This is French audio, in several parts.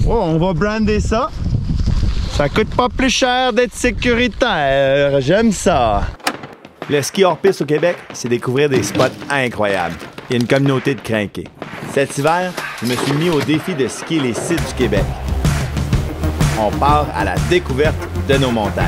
Oh, on va brander ça. Ça coûte pas plus cher d'être sécuritaire. J'aime ça. Le ski hors piste au Québec, c'est découvrir des spots incroyables. Il y a une communauté de crinqués. Cet hiver, je me suis mis au défi de skier les sites du Québec. On part à la découverte de nos montagnes.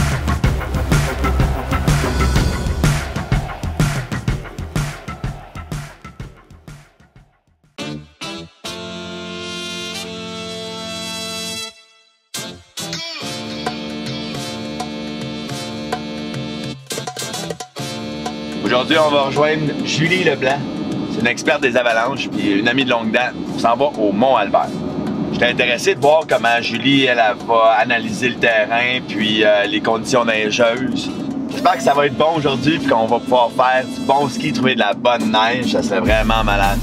Aujourd'hui, on va rejoindre Julie Leblanc. C'est une experte des avalanches puis une amie de longue date. On s'en va au Mont-Albert. J'étais intéressé de voir comment Julie, elle va analyser le terrain puis les conditions neigeuses. J'espère que ça va être bon aujourd'hui puis qu'on va pouvoir faire du bon ski, trouver de la bonne neige. Ça serait vraiment malade.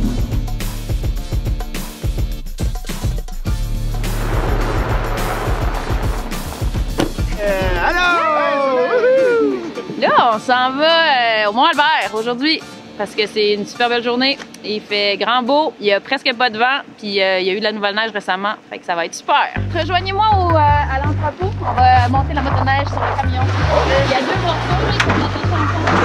Là, on s'en va au Mont-Albert aujourd'hui parce que c'est une super belle journée. Il fait grand beau, il y a presque pas de vent, puis il y a eu de la nouvelle neige récemment, fait que ça va être super. Rejoignez-moi à l'entrepôt, on va monter la motoneige sur le camion. Il y a deux morceaux, là, qui sont tous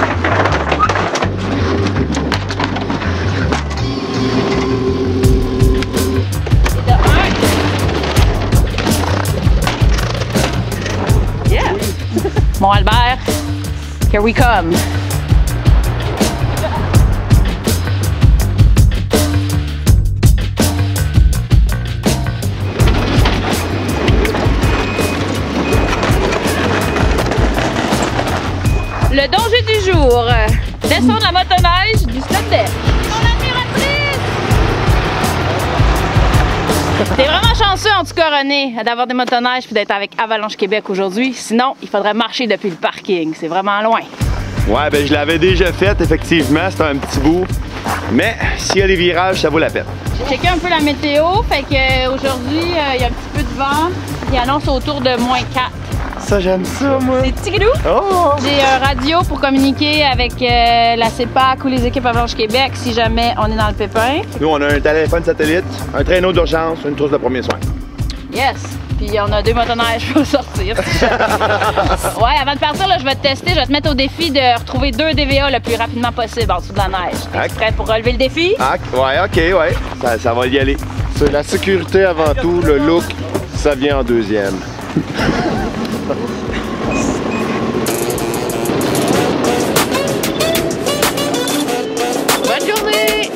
ensemble. Yeah! Mont-Albert. Here we come! Le danger du jour, descendre la motoneige du Stade. Mon admiratrice! T'es vraiment chanceux en tout cas, René, d'avoir des motoneiges puis d'être avec Avalanche Québec aujourd'hui. Sinon, il faudrait marcher depuis le parking. C'est vraiment loin. Ouais, ben je l'avais déjà fait, effectivement. C'était un petit bout. Mais s'il y a des virages, ça vaut la peine. J'ai checké un peu la météo. Fait qu'aujourd'hui, il y a un petit peu de vent. Il annonce autour de -4. Ça, j'aime ça, moi. C'est petit guidou. Oh! J'ai un radio pour communiquer avec la CEPAC ou les équipes Avalanche Québec si jamais on est dans le pépin. Nous, on a un téléphone satellite, un traîneau d'urgence, une trousse de premiers soins. Yes! Puis on a 2 motoneiges pour sortir. Ouais, avant de partir, là, je vais te tester, je vais te mettre au défi de retrouver 2 DVA le plus rapidement possible en dessous de la neige. T'es prêt pour relever le défi? Ah, ouais, ok, ouais. Ça va y aller. C'est la sécurité avant tout, le look, ça vient en deuxième. Bonne journée!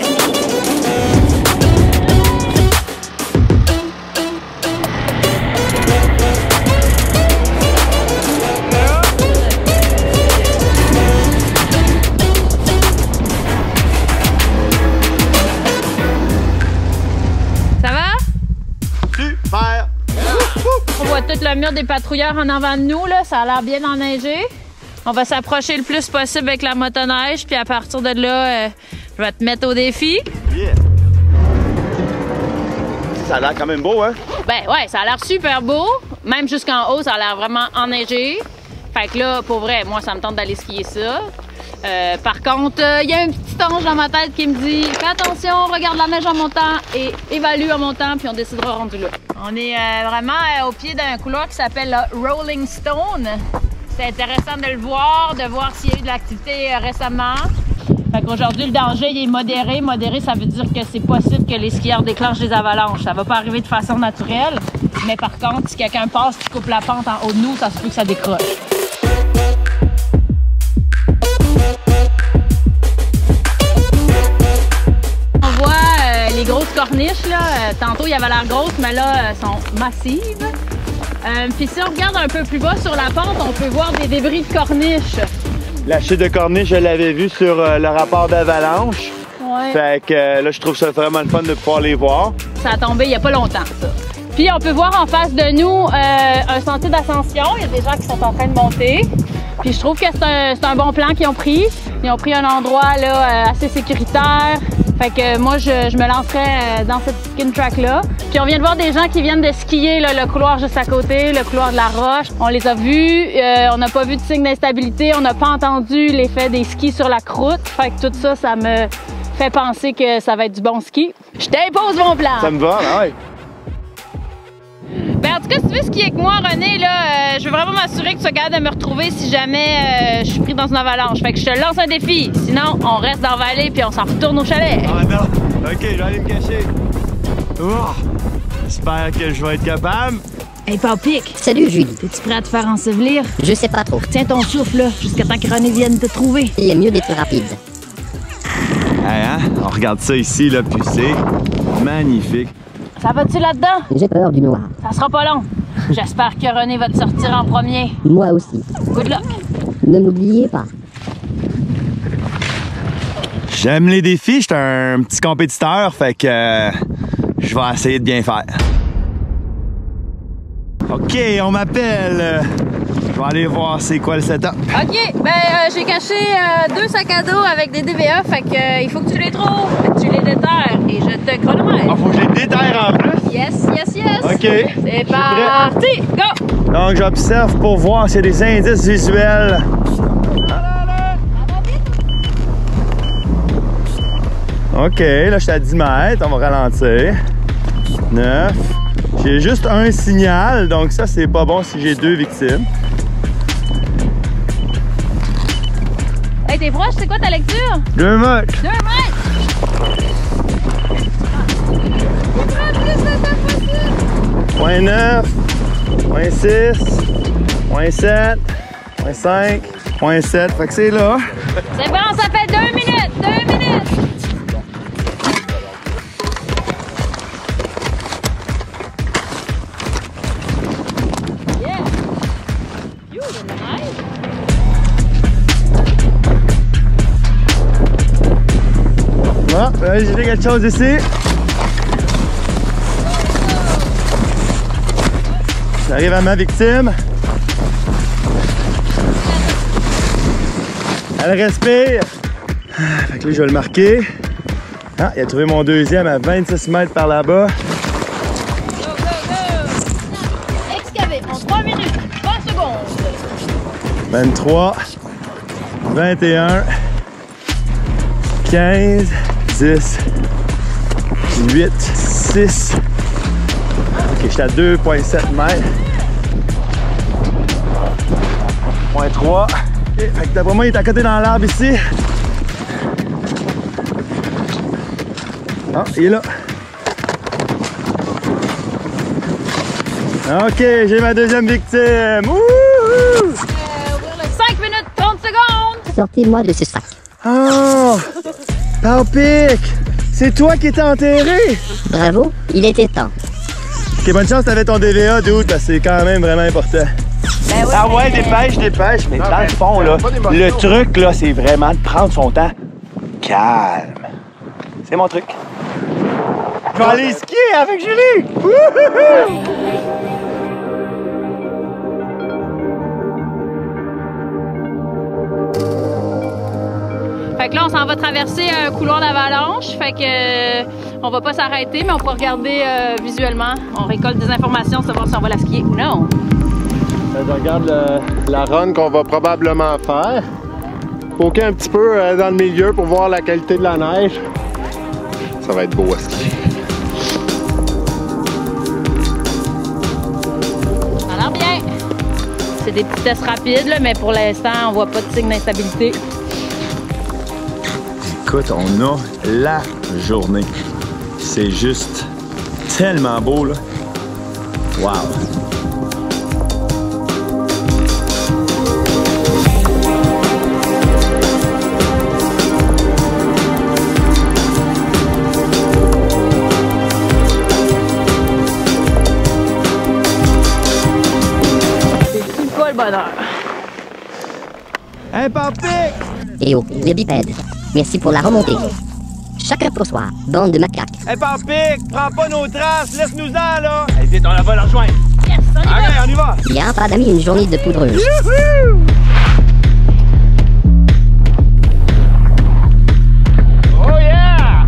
Ça va? Super! On voit tout le mur des patrouilleurs en avant de nous, là. Ça a l'air bien enneigé. On va s'approcher le plus possible avec la motoneige, puis à partir de là, je vais te mettre au défi. Yeah! Ça a l'air quand même beau, hein? Ben ouais, ça a l'air super beau. Même jusqu'en haut, ça a l'air vraiment enneigé. Fait que là, pour vrai, moi, ça me tente d'aller skier ça. Par contre, il y a un petit ange dans ma tête qui me dit « Fais attention, regarde la neige en montant et évalue en montant, puis on décidera rendu là. » On est vraiment au pied d'un couloir qui s'appelle le Rolling Stone. C'est intéressant de le voir, de voir s'il y a eu de l'activité récemment. Fait qu'aujourd'hui, le danger il est modéré. Modéré, ça veut dire que c'est possible que les skieurs déclenchent des avalanches. Ça va pas arriver de façon naturelle, mais par contre, si quelqu'un passe qui coupe la pente en haut de nous, ça se peut que ça décroche. On voit les grosses corniches, là. Tantôt, il y avait l'air grosse, mais là, elles sont massives. Puis si on regarde un peu plus bas sur la pente, on peut voir des débris de corniche. La chute de corniche, je l'avais vue sur le rapport d'avalanche. Ouais. Fait que là, je trouve ça vraiment le fun de pouvoir les voir. Ça a tombé il n'y a pas longtemps, ça. Puis on peut voir en face de nous un sentier d'ascension. Il y a des gens qui sont en train de monter. Puis je trouve que c'est un bon plan qu'ils ont pris. Ils ont pris un endroit là, assez sécuritaire. Fait que moi, je me lancerais dans cette skin track-là. Puis on vient de voir des gens qui viennent de skier là, le couloir juste à côté, le couloir de la roche. On les a vus, on n'a pas vu de signe d'instabilité, on n'a pas entendu l'effet des skis sur la croûte. Fait que tout ça, ça me fait penser que ça va être du bon ski. Je t'impose mon plan! Ça me va, ouais. Ben, en tout cas, si tu veux skier avec moi, René, là, je veux vraiment m'assurer que tu sois capable de me retrouver si jamais je suis pris dans une avalanche. Fait que je te lance un défi. Sinon, on reste dans la vallée puis on s'en retourne au chalet. Ah non! Ok, je vais aller me cacher. Oh, j'espère que je vais être capable. Hey, Papic! Salut Julie. Es-tu prêt à te faire ensevelir? Je sais pas trop. Tiens ton souffle, là, jusqu'à temps que René vienne te trouver. Il est mieux d'être rapide. Hey, hein? On regarde ça ici, là, puis c'est magnifique. Ça va-tu là-dedans? J'ai peur du noir. Ça sera pas long. J'espère que René va te sortir en premier. Moi aussi. Good luck! Ne m'oubliez pas. J'aime les défis, j'étais un petit compétiteur, fait que je vais essayer de bien faire. Ok, on m'appelle. Je vais aller voir c'est quoi le setup. OK, ben j'ai caché 2 sacs à dos avec des DVA, fait que il faut que tu les trouves, tu les déterres et je te chronomètre. Ah, faut que je les déterre en plus? Yes, yes, yes! OK. C'est parti! Go! Donc j'observe pour voir s'il y a des indices visuels. OK, là je suis à 10 mètres, on va ralentir. 9. J'ai juste un signal, donc ça c'est pas bon si j'ai 2 victimes. Hey, t'es proche, c'est quoi ta lecture? 2 mètres. 2 mètres! Point 9, point 6, point 7, point 5, point 7, fait que c'est là. C'est bon, ça fait 2 minutes! 2 minutes! Yeah! You, nice! Ah, j'ai quelque chose ici. J'arrive à ma victime. Elle respire. Fait que là, je vais le marquer. Ah, il a trouvé mon deuxième à 26 mètres par là-bas. Go, go, go! Excavé en 3 minutes, 30 secondes. 23, 21, 15, 10, 18, 6. Ok, j'étais à 2,7 mètres. Point 3. Okay, fait que d'après moi, il est à côté dans l'arbre ici. Ah, il est là. Ok, j'ai ma deuxième victime. Wouhou! 5 minutes, 30 secondes! Sortez-moi de ce sac. Oh! Papic! C'est toi qui étais enterré! Bravo, il était temps. Ok, bonne chance, t'avais ton DVA, dude, parce que c'est quand même vraiment important. Ben oui, Ah ouais, dépêche, dépêche, mais dans le fond, là, le truc, là, c'est vraiment de prendre son temps calme. C'est mon truc. Je vais aller skier avec Julie! Wouhou! Fait que là, on s'en va traverser un couloir d'avalanche. Fait que on va pas s'arrêter, mais on pourra regarder visuellement. On récolte des informations, savoir si on va la skier ou non. Je regarde la run qu'on va probablement faire. Poker un petit peu dans le milieu pour voir la qualité de la neige. Ça va être beau à skier. Ça a l'air bien. C'est des petits tests rapides, là, mais pour l'instant, on voit pas de signe d'instabilité. Écoute, on a la journée. C'est juste tellement beau, là. Wow! C'est pas le bonheur. Hey, Papic! Et oh, les bipèdes. Merci pour la remontée. Chacun pour soi, bande de macaques. Hey, Papic! Prends pas nos traces, laisse-nous-en, là! Hey, vite, on va la rejoindre! Yes, on y va! Allez, on y va! Bien, pas d'amis, une journée de poudreuse. Youhou! Oh yeah!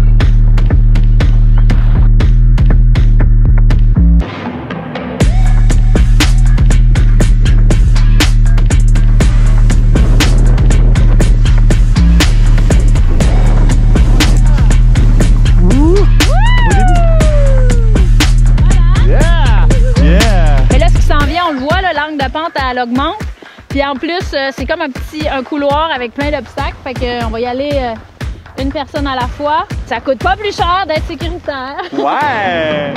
Yeah! Yeah! elle augmente. Puis en plus, c'est comme un couloir avec plein d'obstacles. Fait qu'on va y aller une personne à la fois. Ça coûte pas plus cher d'être sécuritaire. Ouais!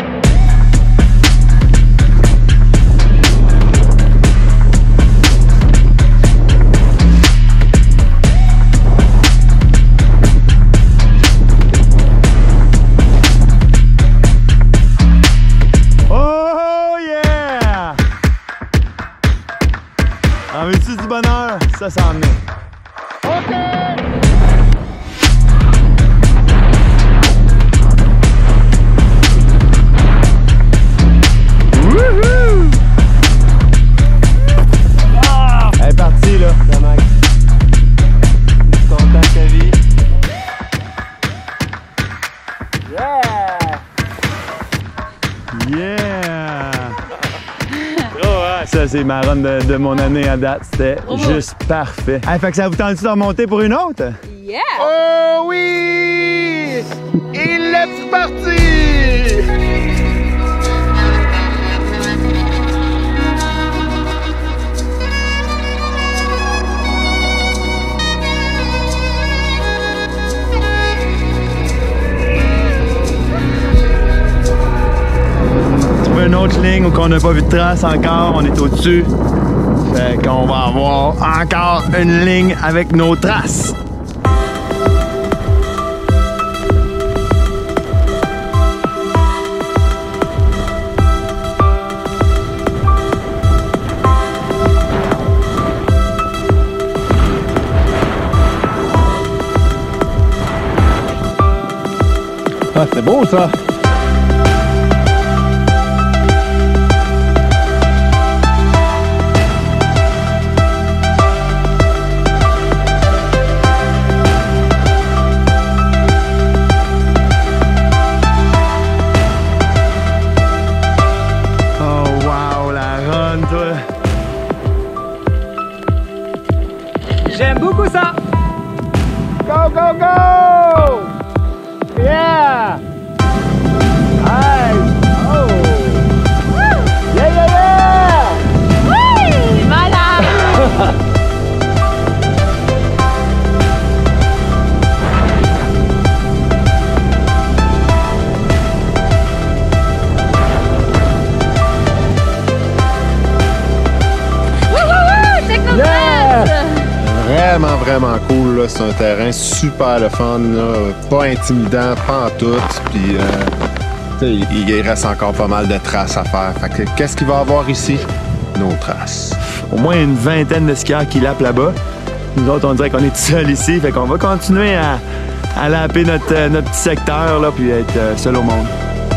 En veux-tu du bonheur? Ça s'en est. OK! Wouhou! Ah! Elle est partie, là, la Max. Tu es content de ta vie? Yeah! Yeah! Ça, c'est ma run de mon année à date. C'était juste parfait. Hey, fait que ça vous tente-tu de remonter pour une autre? Yeah! Oh oui! Il est parti! Une autre ligne où on n'a pas vu de trace encore, on est au-dessus. Fait qu'on va avoir encore une ligne avec nos traces. Ah, c'est beau ça! J'aime beaucoup ça! Go, go, go! Yeah! Nice! Oh! Yeah, yeah, yeah! Oui! Malade! Vraiment cool, c'est un terrain super le fun, là, pas intimidant, pas en tout, puis il reste encore pas mal de traces à faire. Fait que qu'est-ce qu'il va y avoir ici? Nos traces. Au moins une vingtaine de skieurs qui lapent là-bas. Nous autres, on dirait qu'on est tout seuls ici, fait qu'on va continuer à laper notre petit secteur, là, puis être seul au monde.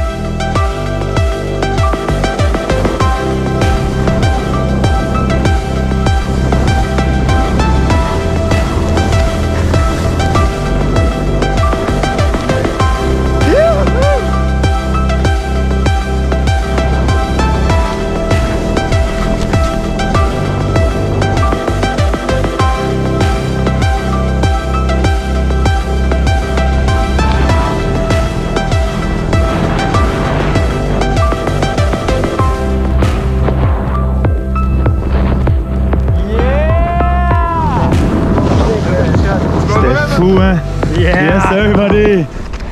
Fou, hein? Yeah! Yes, sir, buddy!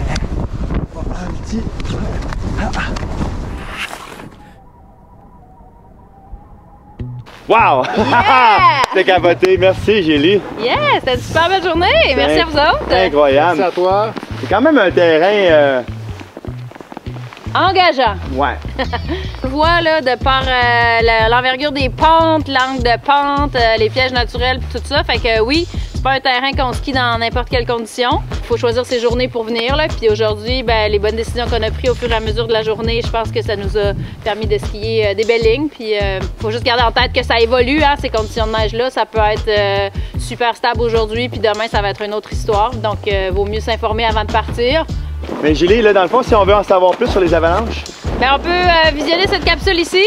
Wow! Yeah! T'es capoté, merci Julie. Yeah! C'était une super belle journée! Merci à vous autres! Incroyable! Merci à toi! C'est quand même un terrain... Engageant! Ouais. On voit là, de par l'envergure des pentes, l'angle de pente, les pièges naturels, tout ça. Fait que oui, c'est pas un terrain qu'on skie dans n'importe quelle condition. Il faut choisir ses journées pour venir. Là. Puis aujourd'hui, ben, les bonnes décisions qu'on a prises au fur et à mesure de la journée, je pense que ça nous a permis de skier des belles lignes. Puis faut juste garder en tête que ça évolue, hein, ces conditions de neige-là. Ça peut être super stable aujourd'hui, puis demain, ça va être une autre histoire. Donc, vaut mieux s'informer avant de partir. Mais Julie, là, dans le fond, si on veut en savoir plus sur les avalanches... Bien, on peut visionner cette capsule ici.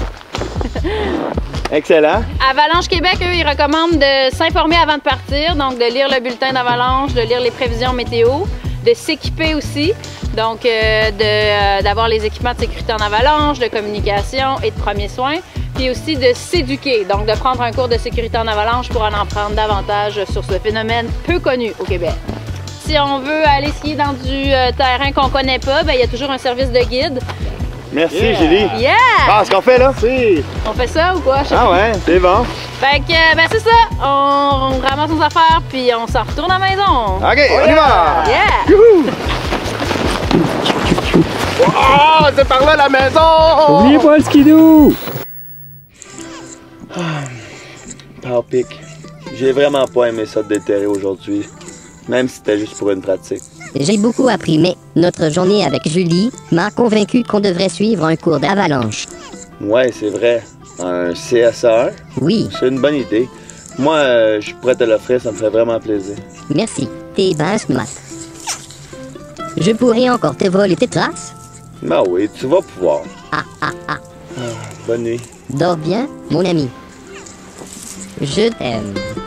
Excellent. Avalanche Québec, eux, ils recommandent de s'informer avant de partir, donc de lire le bulletin d'avalanche, de lire les prévisions météo, de s'équiper aussi, donc d'avoir les équipements de sécurité en avalanche, de communication et de premiers soins. puis aussi de s'éduquer, donc de prendre un cours de sécurité en avalanche pour en apprendre davantage sur ce phénomène peu connu au Québec. Si on veut aller skier dans du terrain qu'on connaît pas, ben il y a toujours un service de guide. Merci, Julie. Yeah! Ah, ce qu'on fait là? On fait ça ou quoi? Ah ouais, c'est bon. Fait que, ben c'est ça. On ramasse nos affaires, puis on s'en retourne à la maison. OK, on y va! Yeah! Youhou! Oh, c'est par là la maison! Oubliez pas le skidoo! Pic. J'ai vraiment pas aimé ça de déterrer aujourd'hui. Même si c'était juste pour une pratique. J'ai beaucoup appris, mais notre journée avec Julie m'a convaincu qu'on devrait suivre un cours d'avalanche. Ouais, c'est vrai. Un CSA1? Oui, C'est une bonne idée. Moi, je suis prêt à l'offrir, ça me ferait vraiment plaisir. merci. T'es ben smart. Je pourrais encore te voler tes traces? Ben oui, tu vas pouvoir. Bonne nuit. Dors bien, mon ami. Je t'aime.